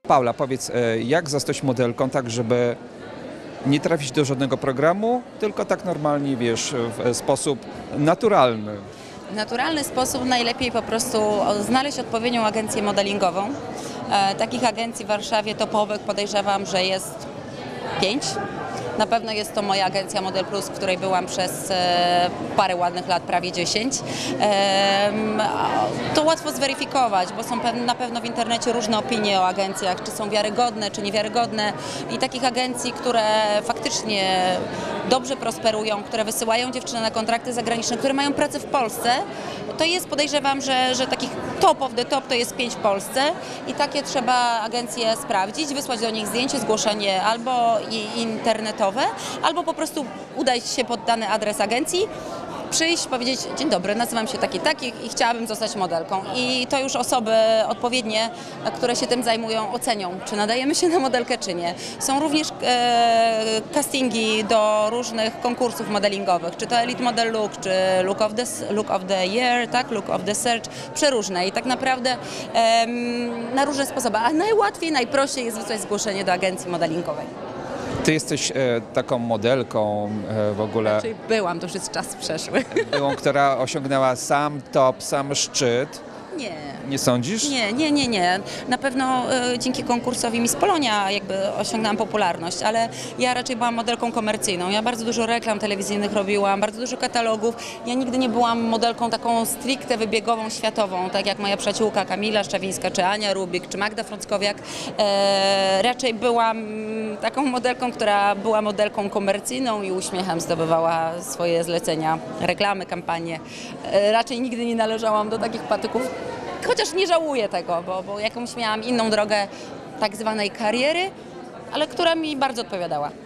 Paula, powiedz, jak zostać modelką tak, żeby nie trafić do żadnego programu, tylko tak normalnie, wiesz, w sposób naturalny? W naturalny sposób najlepiej po prostu znaleźć odpowiednią agencję modelingową. Takich agencji w Warszawie topowych podejrzewam, że jest 5. Na pewno jest to moja agencja Model Plus, w której byłam przez parę ładnych lat, prawie 10. To łatwo zweryfikować, bo są na pewno w internecie różne opinie o agencjach, czy są wiarygodne, czy niewiarygodne. I takich agencji, które faktycznie dobrze prosperują, które wysyłają dziewczyny na kontrakty zagraniczne, które mają pracę w Polsce, to jest, podejrzewam, że takich top of the top to jest 5 w Polsce i takie trzeba agencje sprawdzić, wysłać do nich zdjęcie, zgłoszenie albo internetowe, albo po prostu udać się pod dany adres agencji, przyjść, powiedzieć: dzień dobry, nazywam się taki i chciałabym zostać modelką. I to już osoby odpowiednie, które się tym zajmują, ocenią, czy nadajemy się na modelkę, czy nie. Są również castingi do różnych konkursów modelingowych, czy to Elite Model Look, czy Look of the Year, tak? Look of the Search, przeróżne. I tak naprawdę na różne sposoby. A najłatwiej, najprościej jest wysłać zgłoszenie do agencji modelingowej. Ty jesteś taką modelką w ogóle, Czyli byłam, to już jest czas przeszły. byłą, która osiągnęła sam top, sam szczyt. Nie. Nie sądzisz? Nie. Na pewno dzięki konkursowi Miss Polonia jakby osiągnęłam popularność, ale ja raczej byłam modelką komercyjną. Ja bardzo dużo reklam telewizyjnych robiłam, bardzo dużo katalogów. Ja nigdy nie byłam modelką taką stricte wybiegową, światową, tak jak moja przyjaciółka Kamila Szczawińska, czy Ania Rubik, czy Magda Frąckowiak. Raczej byłam taką modelką, która była modelką komercyjną i uśmiechem zdobywała swoje zlecenia, reklamy, kampanie. Raczej nigdy nie należałam do takich patyków. Chociaż nie żałuję tego, bo jakąś miałam inną drogę tak zwanej kariery, ale która mi bardzo odpowiadała.